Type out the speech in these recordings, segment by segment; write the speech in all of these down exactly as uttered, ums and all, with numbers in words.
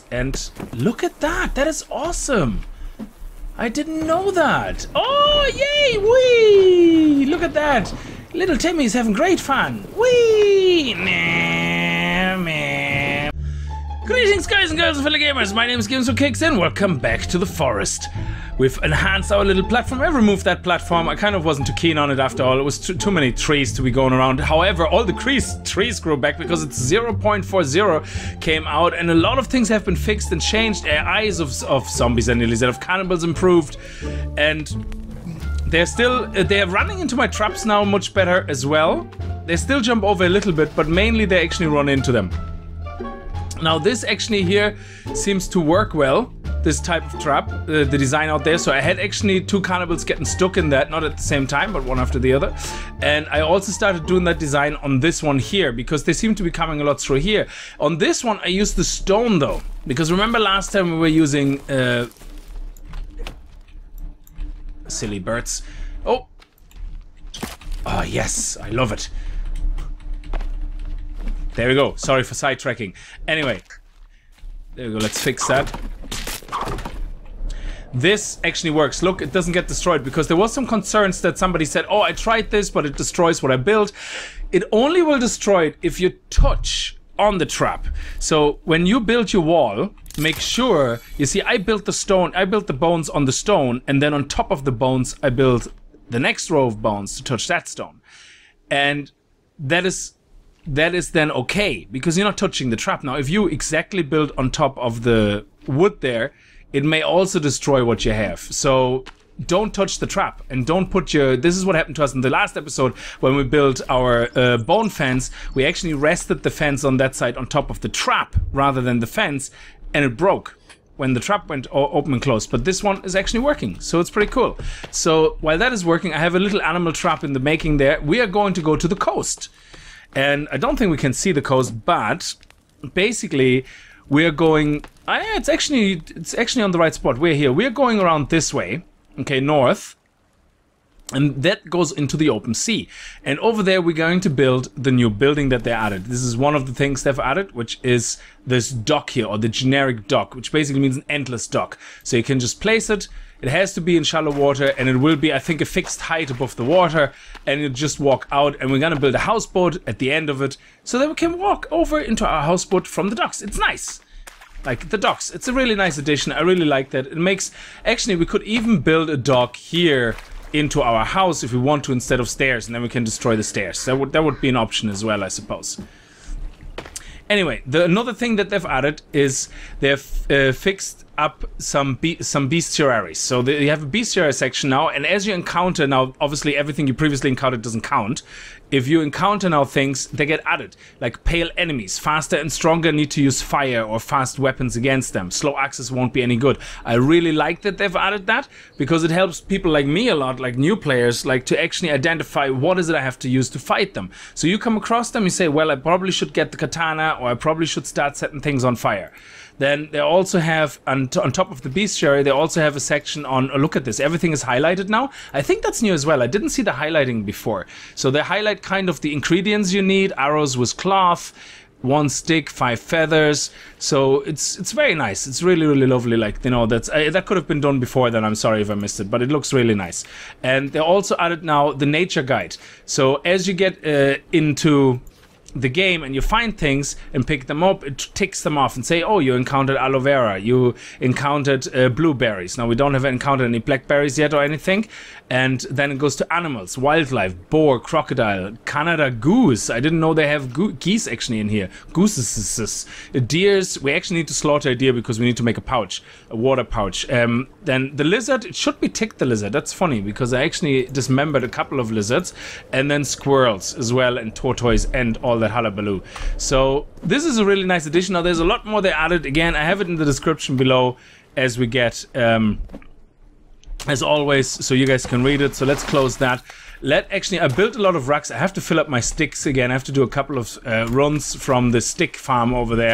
And look at that. That is awesome. I didn't know that. Oh, yay! Whee! Look at that. Little Timmy's having great fun. Whee! Nah, man. Greetings, guys and girls and fellow gamers. My name is Games for Kicks and welcome back to the forest. We've enhanced our little platform. I removed that platform. I kind of wasn't too keen on it after all. It was too, too many trees to be going around. However, all the trees, trees grew back because it's zero point four zero came out and a lot of things have been fixed and changed. Uh, eyes of, of zombies and nearly of cannibals improved. And they're still, uh, they're running into my traps now much better as well. They still jump over a little bit, but mainly they actually run into them. Now this actually here seems to work well, this type of trap, uh, the design out there. So I had actually two cannibals getting stuck in that, not at the same time, but one after the other. And I also started doing that design on this one here, because they seem to be coming a lot through here. On this one I used the stone though, because remember last time we were using... Uh, silly birds. Oh! Oh yes, I love it. There we go. Sorry for sidetracking. Anyway, there we go. Let's fix that. This actually works. Look, it doesn't get destroyed because there was some concerns that somebody said, oh, I tried this, but it destroys what I built. It only will destroy it if you touch on the trap. So when you build your wall, make sure, you see, I built the stone, I built the bones on the stone, and then on top of the bones, I built the next row of bones to touch that stone. And that is... that is then okay, because you're not touching the trap. Now, if you exactly build on top of the wood there, it may also destroy what you have. So don't touch the trap and don't put your... This is what happened to us in the last episode when we built our uh, bone fence. We actually rested the fence on that side on top of the trap rather than the fence, and it broke when the trap went open and closed. But this one is actually working, so it's pretty cool. So while that is working, I have a little animal trap in the making there. We are going to go to the coast. And I don't think we can see the coast, but basically we're going... Ah, yeah, it's actually it's actually on the right spot. We're here. We're going around this way, okay, north, and that goes into the open sea. And over there we're going to build the new building that they added. This is one of the things they've added, which is this dock here, or the generic dock, which basically means an endless dock. So you can just place it. It has to be in shallow water, and it will be, I think, a fixed height above the water, and you just walk out, and we're gonna build a houseboat at the end of it, so that we can walk over into our houseboat from the docks. It's nice. Like, the docks. It's a really nice addition. I really like that. It makes... Actually, we could even build a dock here into our house if we want to, instead of stairs, and then we can destroy the stairs. That would, that would be an option as well, I suppose. Anyway, the another thing that they've added is they've uh, fixed up some be some bestiaries. So they, you have a bestiary section now, and as you encounter now, obviously everything you previously encountered doesn't count. If you encounter now things, they get added, like pale enemies, faster and stronger, need to use fire or fast weapons against them. Slow access won't be any good. I really like that they've added that, because it helps people like me a lot, like new players, like to actually identify what is it I have to use to fight them. So you come across them, you say, well, I probably should get the katana, or I probably should start setting things on fire. Then they also have, on, on top of the bestiary, they also have a section on, oh, look at this, everything is highlighted now. I think that's new as well. I didn't see the highlighting before. So they highlight kind of the ingredients you need, arrows with cloth, one stick, five feathers. So it's it's very nice. It's really, really lovely. Like, you know, that's uh, that could have been done before then. I'm sorry if I missed it, but it looks really nice. And they also added now the nature guide. So as you get uh, into the game and you find things and pick them up, it ticks them off and say, oh, you encountered aloe vera, you encountered uh, blueberries. Now we don't have encountered any blackberries yet or anything. And then it goes to animals, wildlife, boar, crocodile, Canada goose. I didn't know they have go geese actually in here. Gooses, deers. We actually need to slaughter a deer because we need to make a pouch, a water pouch. Um, then the lizard, it should be ticked the lizard. That's funny because I actually dismembered a couple of lizards, and then squirrels as well, and tortoise and all that hullabaloo. So this is a really nice addition. Now there's a lot more they added. Again, I have it in the description below as we get... Um, as always, so you guys can read it. So let's close that. Let actually, I built a lot of racks. I have to fill up my sticks again. I have to do a couple of uh, runs from the stick farm over there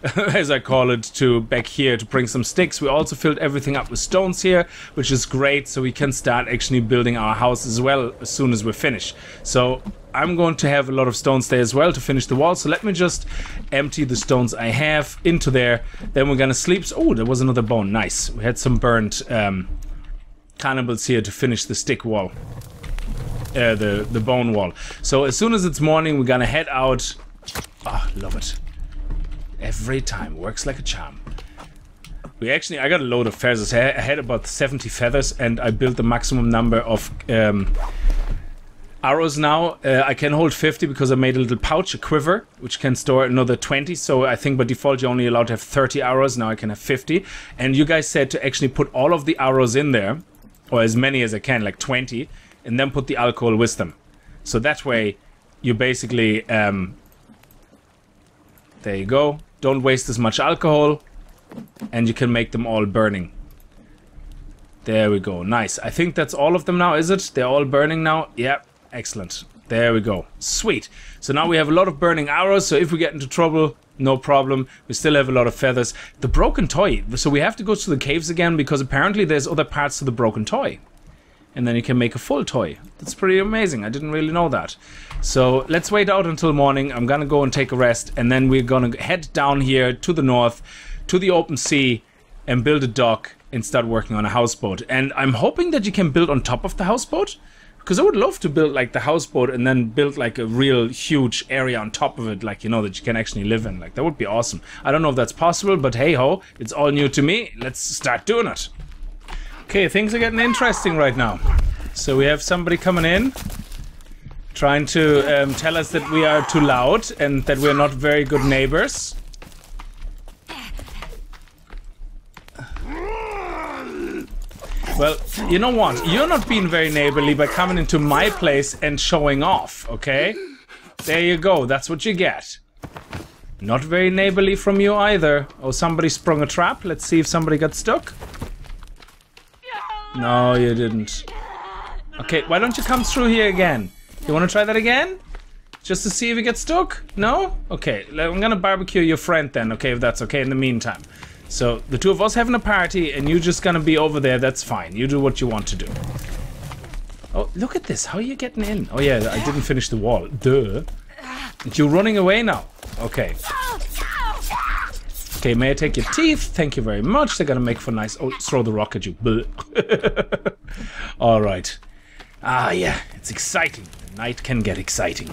as I call it, to back here to bring some sticks. We also filled everything up with stones here, which is great, so we can start actually building our house as well as soon as we're finished. So I'm going to have a lot of stones there as well to finish the wall. So let me just empty the stones I have into there. Then we're gonna sleep. Oh, there was another bone. Nice. We had some burnt um, cannibals here to finish the stick wall. Uh, the, the bone wall. So as soon as it's morning, we're gonna head out. Ah, oh, love it. Every time. Works like a charm. We actually, I got a load of feathers. I had about seventy feathers and I built the maximum number of um, arrows now. Uh, I can hold fifty because I made a little pouch, a quiver, which can store another twenty. So I think by default you're only allowed to have thirty arrows. Now I can have fifty. And you guys said to actually put all of the arrows in there, or as many as I can, like twenty, and then put the alcohol with them. So that way you basically... Um, there you go. Don't waste as much alcohol, and you can make them all burning. There we go. Nice. I think that's all of them now, is it? They're all burning now? Yeah, excellent. There we go. Sweet. So now we have a lot of burning arrows, so if we get into trouble, no problem. We still have a lot of feathers. The broken toy. So we have to go to the caves again, because apparently there's other parts to the broken toy. And then you can make a full toy. That's pretty amazing. I didn't really know that. So let's wait out until morning. I'm gonna go and take a rest, and then we're gonna head down here to the north, to the open sea, and build a dock and start working on a houseboat. And I'm hoping that you can build on top of the houseboat, because I would love to build like the houseboat and then build like a real huge area on top of it, like, you know, that you can actually live in. Like, that would be awesome. I don't know if that's possible, but hey ho, it's all new to me. Let's start doing it. Okay, things are getting interesting right now. So we have somebody coming in, trying to um, tell us that we are too loud and that we're not very good neighbors. Well, you know what? You're not being very neighborly by coming into my place and showing off, okay? There you go, that's what you get. Not very neighborly from you either. Oh, somebody sprung a trap. Let's see if somebody got stuck. No, you didn't. Okay, why don't you come through here again? You want to try that again? Just to see if you get stuck? No? Okay, I'm gonna barbecue your friend then, okay, if that's okay in the meantime. So, the two of us having a party and you just gonna be over there, that's fine. You do what you want to do. Oh, look at this. How are you getting in? Oh yeah, I didn't finish the wall. Duh. You're running away now. Okay. Okay, may I take your teeth? Thank you very much. They're gonna make for nice... Oh, throw the rock at you. Alright. Ah, yeah. It's exciting. The night can get exciting.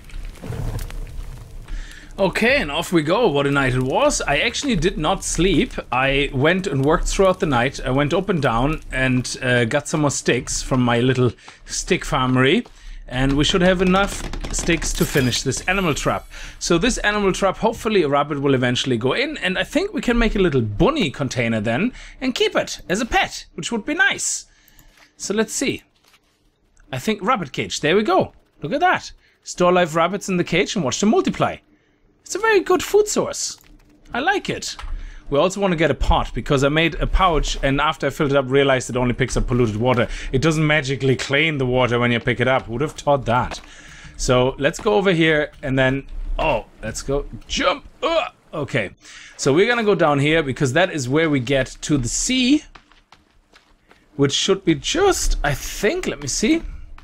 Okay, and off we go. What a night it was. I actually did not sleep. I went and worked throughout the night. I went up and down and uh, got some more sticks from my little stick farmery. And we should have enough sticks to finish this animal trap. So this animal trap, hopefully a rabbit will eventually go in. And I think we can make a little bunny container then and keep it as a pet, which would be nice. So let's see. I think rabbit cage. There we go. Look at that. Store live rabbits in the cage and watch them multiply. It's a very good food source. I like it. We also want to get a pot because I made a pouch and after I filled it up realized it only picks up polluted water. It doesn't magically clean the water when you pick it up. Who would have thought that? So let's go over here and then... Oh, let's go. Jump! Uh, okay. So we're gonna go down here because that is where we get to the sea. Which should be just, I think, let me see.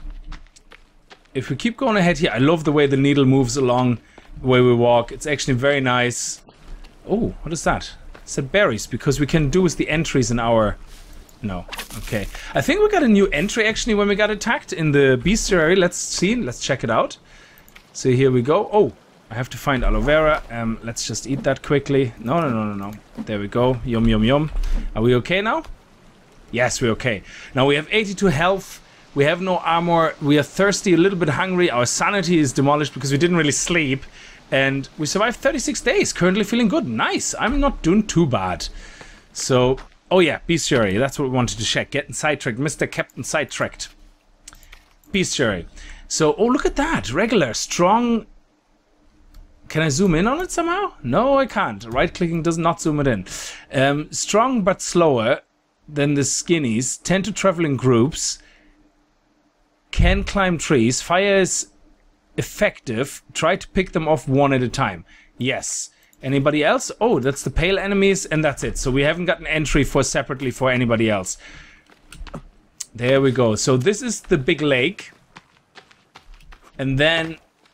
If we keep going ahead here, I love the way the needle moves along the way we walk. It's actually very nice. Oh, what is that? It said berries, because we can do with the entries in our... No, okay. I think we got a new entry actually when we got attacked in the bestiary. Let's see, let's check it out. So here we go. Oh, I have to find aloe vera. Um, let's just eat that quickly. No, no, no, no, no. There we go. Yum, yum, yum. Are we okay now? Yes, we're okay. Now we have eighty-two health. We have no armor. We are thirsty, a little bit hungry. Our sanity is demolished because we didn't really sleep. And we survived thirty-six days. Currently feeling good. Nice. I'm not doing too bad. So, oh yeah, bestiary. That's what we wanted to check. Getting sidetracked. Mister Captain sidetracked. Bestiary. So, oh, look at that. Regular, strong... Can I zoom in on it somehow? No, I can't. Right-clicking does not zoom it in. Um, strong but slower than the skinnies. Tend to travel in groups. Can climb trees. Fire is... effective. Try to pick them off one at a time. Yes. Anybody else? Oh, that's the pale enemies, and that's it. So we haven't got an entry for separately for anybody else. There we go. So this is the big lake. And then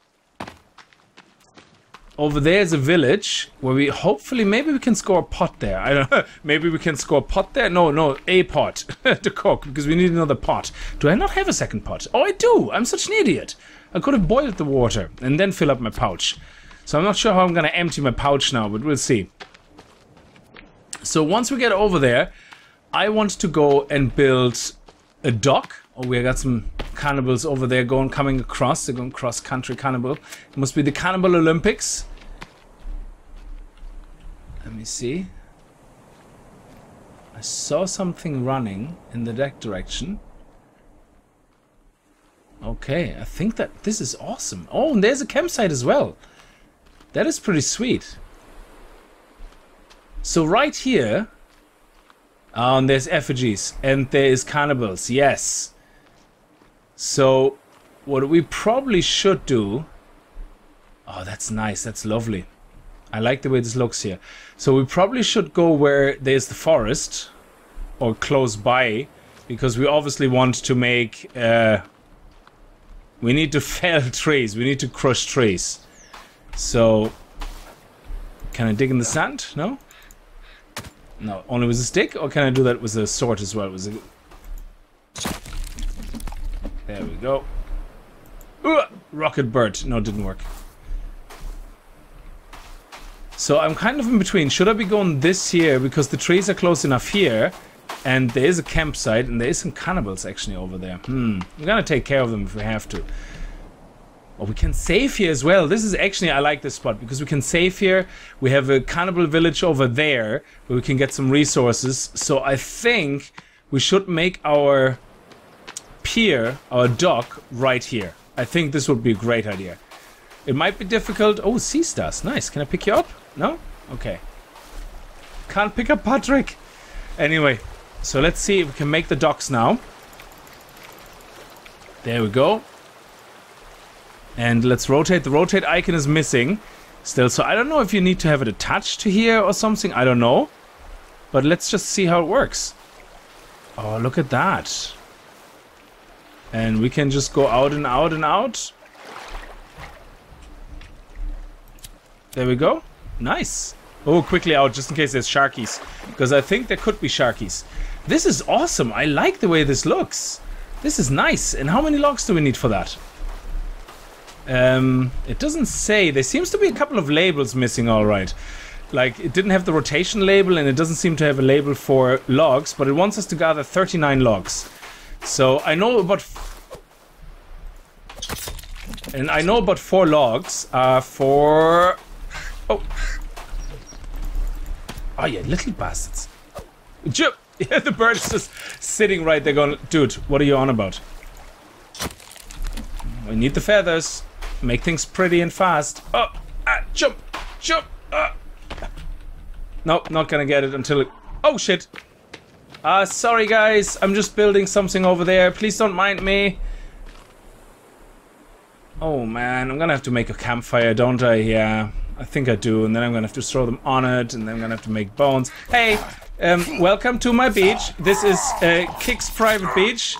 over there is a village where we hopefully, maybe we can score a pot there. I don't know. Maybe we can score a pot there. No, no, a pot to cook because we need another pot. Do I not have a second pot? Oh, I do. I'm such an idiot. I could have boiled the water and then fill up my pouch. So I'm not sure how I'm going to empty my pouch now, but we'll see. So once we get over there, I want to go and build a dock. Oh, we got some cannibals over there going, coming across. They're going cross-country cannibal. It must be the Cannibal Olympics. Let me see. I saw something running in the that direction. Okay, I think that this is awesome. Oh, and there's a campsite as well. That is pretty sweet. So right here, oh, and there's effigies, and there is cannibals, yes. So, what we probably should do... Oh, that's nice, that's lovely. I like the way this looks here. So we probably should go where there's the forest, or close by, because we obviously want to make... Uh, we need to fell trees, we need to crush trees. So, can I dig in the sand? No? No, only with a stick? Or can I do that with a sword as well? With a... There we go. Ooh, rocket bird. No, it didn't work. So I'm kind of in between. Should I be going this here? Because the trees are close enough here. And there is a campsite. And there is some cannibals actually over there. Hmm. We're gonna take care of them if we have to. Oh, we can save here as well. This is actually, I like this spot. Because we can save here. We have a cannibal village over there. Where we can get some resources. So I think we should make our... pier, our dock, right here. I think this would be a great idea. It might be difficult. Oh, sea stars. Nice. Can I pick you up? No? Okay. Can't pick up Patrick. Anyway, so let's see if we can make the docks now. There we go. And let's rotate. The rotate icon is missing still. So I don't know if you need to have it attached to here or something. I don't know. But let's just see how it works. Oh, look at that. And we can just go out and out and out. There we go. Nice. Oh, quickly out just in case there's sharkies. Because I think there could be sharkies. This is awesome. I like the way this looks. This is nice. And how many logs do we need for that? Um, it doesn't say. There seems to be a couple of labels missing, alright. Like, it didn't have the rotation label and it doesn't seem to have a label for logs. But it wants us to gather thirty-nine logs. So I know about, and I know about four logs. Uh, for oh, oh yeah, little bastards. Jump! Yeah, the bird is just sitting right there, going, dude, what are you on about? We need the feathers, make things pretty and fast. Oh, ah, jump, jump. Ah. Nope, not gonna get it until it. Oh shit. Uh, sorry guys, I'm just building something over there. Please don't mind me. Oh man, I'm gonna have to make a campfire, don't I? Yeah, I think I do. And then I'm gonna have to throw them on it, and then I'm gonna have to make bones. Hey, um, welcome to my beach. This is uh, Kick's private beach.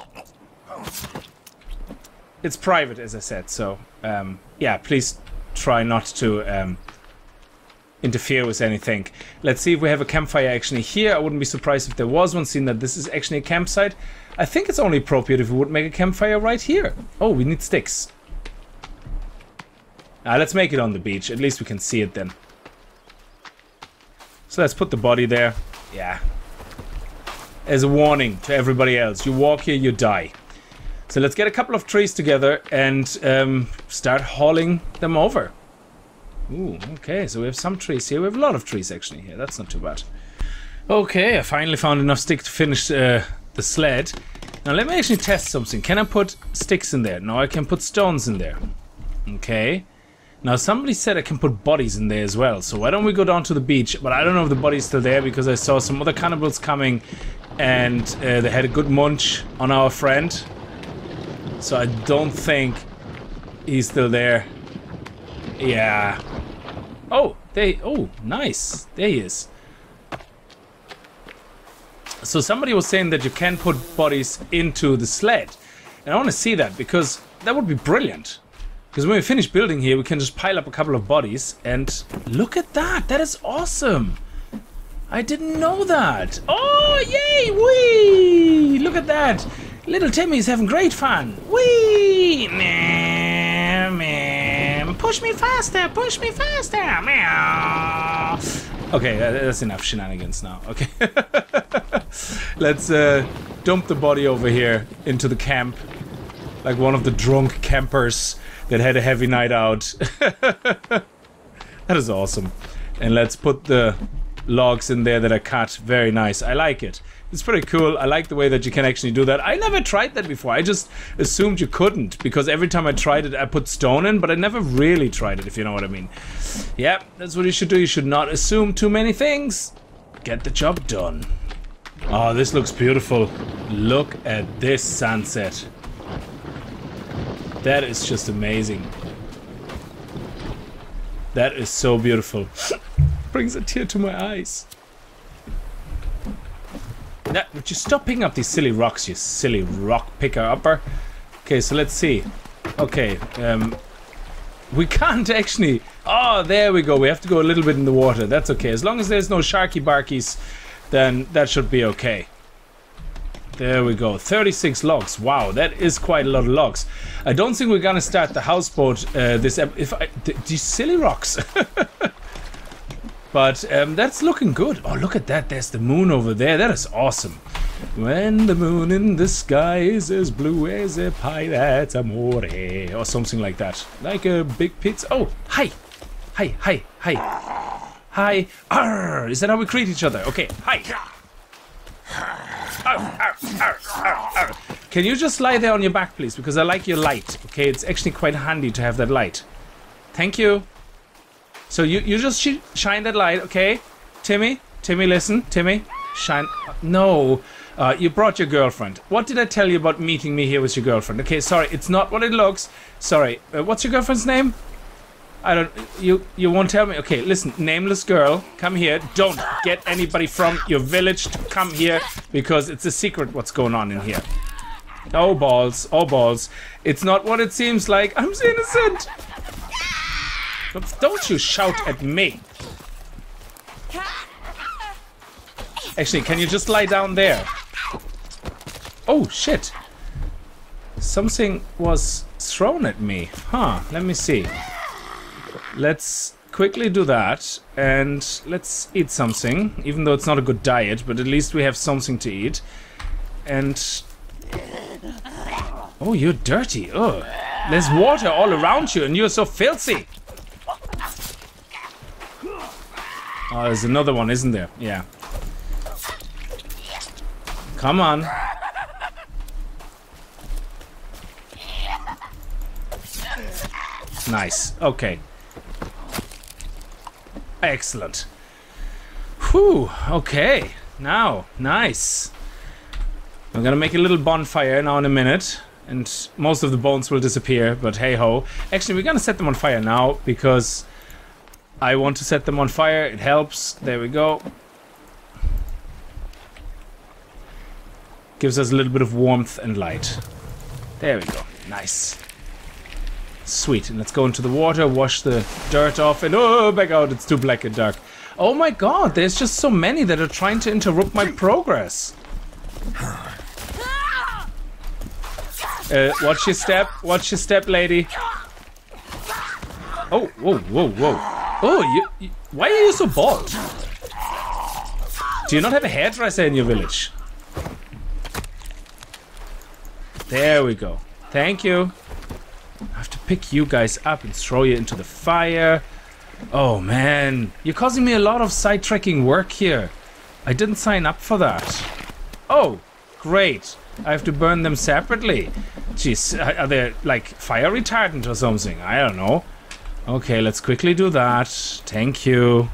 It's private, as I said, so um, yeah, please try not to um, interfere with anything. Let's see if we have a campfire actually here. I wouldn't be surprised if there was one, seeing that this is actually a campsite. I think it's only appropriate if we would make a campfire right here. Oh, we need sticks. Uh, let's make it on the beach. At least we can see it then. So let's put the body there. Yeah. As a warning to everybody else. You walk here, you die. So let's get a couple of trees together and um, start hauling them over. Ooh, okay, so we have some trees here. We have a lot of trees actually here. That's not too bad. Okay, I finally found enough stick to finish uh, the sled. Now let me actually test something. Can I put sticks in there? No, I can put stones in there. Okay. Now somebody said I can put bodies in there as well. So why don't we go down to the beach? But I don't know if the body's still there because I saw some other cannibals coming and uh, they had a good munch on our friend. So I don't think he's still there. Yeah. Oh, They, oh, nice. There he is. So somebody was saying that you can put bodies into the sled. And I want to see that because that would be brilliant. Because when we finish building here, we can just pile up a couple of bodies. And look at that. That is awesome. I didn't know that. Oh, yay. Whee. Look at that. Little Timmy's having great fun. Whee. Meow, meow. Push me faster. Push me faster. Meow. Okay, that's enough shenanigans now. Okay. Let's uh, dump the body over here into the camp. Like one of the drunk campers that had a heavy night out. That is awesome. And let's put the logs in there that are cut. Very nice. I like it. It's pretty cool. I like the way that you can actually do that. I never tried that before. I just assumed you couldn't because every time I tried it, I put stone in, but I never really tried it, if you know what I mean. Yeah, that's what you should do. You should not assume too many things. Get the job done. Oh, this looks beautiful. Look at this sunset. That is just amazing. That is so beautiful. Brings a tear to my eyes. That, would you stop picking up these silly rocks, you silly rock picker-upper? Okay, so let's see. Okay, um... we can't actually... Oh, there we go. We have to go a little bit in the water. That's okay. As long as there's no sharky barkies, then that should be okay. There we go. thirty-six logs. Wow, that is quite a lot of logs. I don't think we're gonna start the houseboat uh, this ep if I... Th these silly rocks. But um, that's looking good. Oh, look at that. There's the moon over there. That is awesome. When the moon in the sky is as blue as a pie, that's amore. Or something like that. Like a big pizza. Oh, hi. Hi, hi, hi. Hi. Arr. Is that how we greet each other? Okay, hi. Arr, arr, arr, arr, arr. Can you just lie there on your back, please? Because I like your light. Okay, it's actually quite handy to have that light. Thank you. So you, you just sh shine that light, okay? Timmy, Timmy, listen, Timmy, shine. No, uh, you brought your girlfriend. What did I tell you about meeting me here with your girlfriend? Okay, sorry, it's not what it looks. Sorry, uh, what's your girlfriend's name? I don't, you, you won't tell me? Okay, listen, nameless girl, come here. Don't get anybody from your village to come here because it's a secret what's going on in here. Oh balls, oh balls. It's not what it seems like. I'm innocent. Don't you shout at me. Actually, can you just lie down there? Oh, shit. Something was thrown at me. Huh, let me see. Let's quickly do that. And let's eat something. Even though it's not a good diet, but at least we have something to eat. And... oh, you're dirty. Ugh. There's water all around you and you're so filthy. Oh, there's another one, isn't there? Yeah. Come on. Nice. Okay. Excellent. Whew. Okay. Now, nice. I'm gonna make a little bonfire now in a minute. And most of the bones will disappear, but hey ho. Actually, we're gonna set them on fire now because I want to set them on fire. It helps. There we go. Gives us a little bit of warmth and light. There we go. Nice. Sweet. And let's go into the water, wash the dirt off, and oh, back out. It's too black and dark. Oh my god, there's just so many that are trying to interrupt my progress. Uh, watch your step. Watch your step, lady. Oh, whoa, whoa, whoa. Oh, you, you, why are you so bald? Do you not have a hairdresser in your village? There we go. Thank you. I have to pick you guys up and throw you into the fire. Oh, man. You're causing me a lot of sidetracking work here. I didn't sign up for that. Oh, great. I have to burn them separately. Jeez, are they like fire retardant or something? I don't know. Okay, let's quickly do that. Thank you.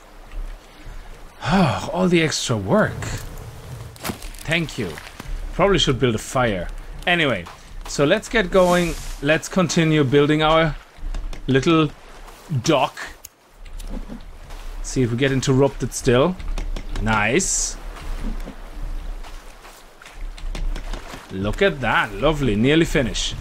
Oh, all the extra work. Thank you. Probably should build a fire. Anyway, so let's get going. Let's continue building our little dock. See if we get interrupted still. Nice. Look at that. Lovely. Nearly finished.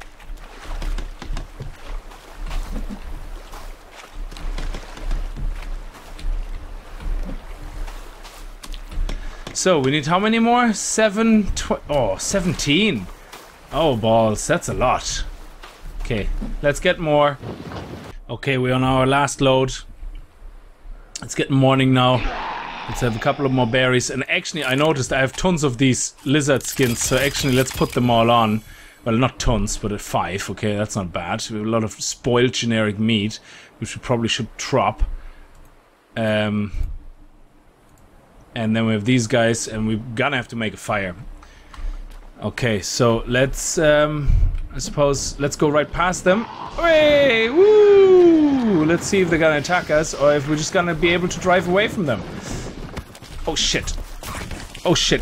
So we need how many more? Seven, tw oh, seventeen. Oh, balls, that's a lot. Okay, let's get more. Okay, we're on our last load. It's getting morning now. Let's have a couple of more berries. And actually, I noticed I have tons of these lizard skins, so actually let's put them all on. Well, not tons, but at five. Okay, that's not bad. We have a lot of spoiled generic meat, which we probably should drop. Um... And then we have these guys, and we're gonna have to make a fire. Okay, so let's, um, I suppose, let's go right past them. Hey, woo! Let's see if they're gonna attack us, or if we're just gonna be able to drive away from them. Oh shit! Oh shit!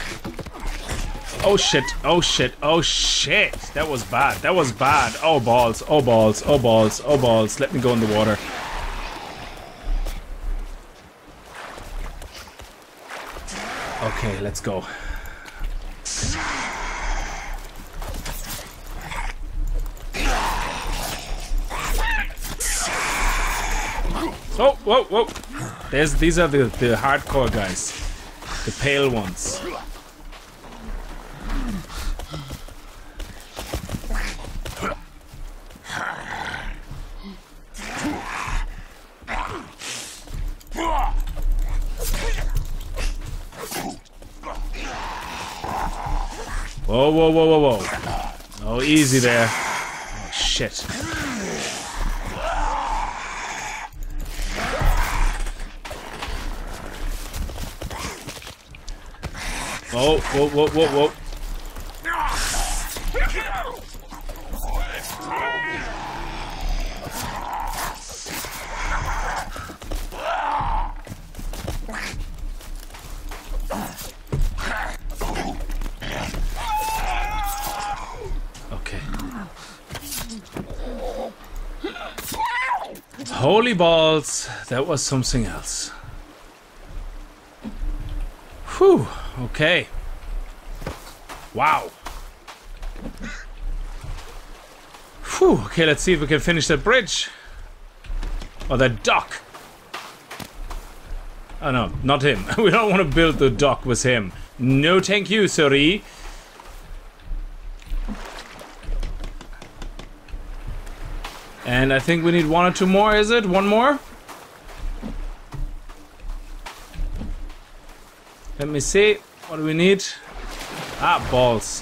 Oh shit! Oh shit! Oh shit! That was bad. That was bad. Oh balls! Oh balls! Oh balls! Oh balls! Let me go in the water. Okay, let's go. Oh, whoa, whoa. There's, these are the, the hardcore guys. The pale ones. Whoa, whoa, whoa, whoa, whoa. Oh, easy there. Oh, shit. Oh, whoa, whoa, whoa, whoa. Holy balls, that was something else. Whew, okay. Wow. Whew, okay, let's see if we can finish that bridge. Or that dock. Oh no, not him. We don't want to build the dock with him. No thank you, sorry. And I think we need one or two more, is it? One more? Let me see. What do we need? Ah, balls.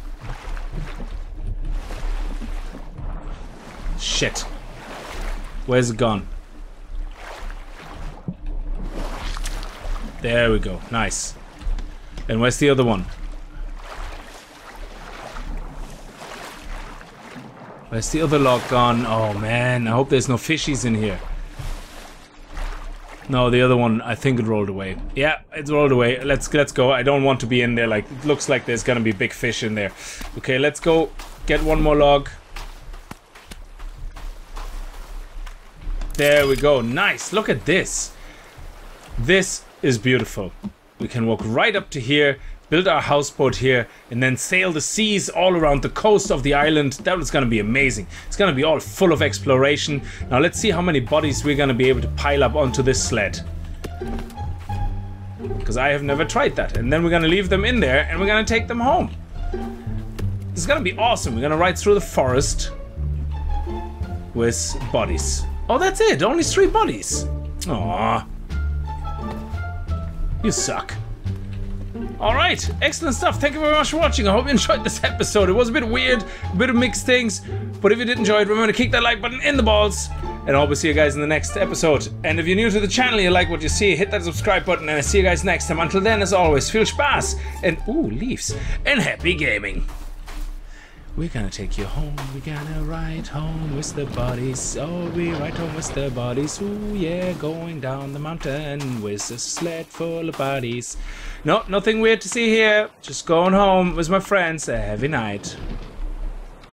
Shit. Where's it gone? There we go. Nice. And where's the other one? Where's the other log gone? Oh man, I hope there's no fishies in here. No, the other one, I think it rolled away. Yeah, it's rolled away. Let's let's go. I don't want to be in there. Like, it looks like there's gonna be big fish in there. Okay, let's go get one more log. There we go. Nice. Look at this. This is beautiful. We can walk right up to here, build our houseboat here, and then sail the seas all around the coast of the island. That was gonna be amazing. It's gonna be all full of exploration. Now let's see how many bodies we're gonna be able to pile up onto this sled. Because I have never tried that. And then we're gonna leave them in there and we're gonna take them home. This is gonna be awesome. We're gonna ride through the forest with bodies. Oh, that's it. Only three bodies. Aww. You suck. Alright, excellent stuff. Thank you very much for watching. I hope you enjoyed this episode. It was a bit weird, a bit of mixed things. But if you did enjoy it, remember to kick that like button in the balls. And I hope to see you guys in the next episode. And if you're new to the channel, you like what you see, hit that subscribe button. And I'll see you guys next time. Until then, as always, feel spaß and, ooh, leaves. And happy gaming. We're gonna take you home, we're gonna ride home with the bodies. Oh, we ride home with the bodies. Ooh, yeah, going down the mountain with a sled full of bodies. No, nothing weird to see here. Just going home with my friends. A heavy night.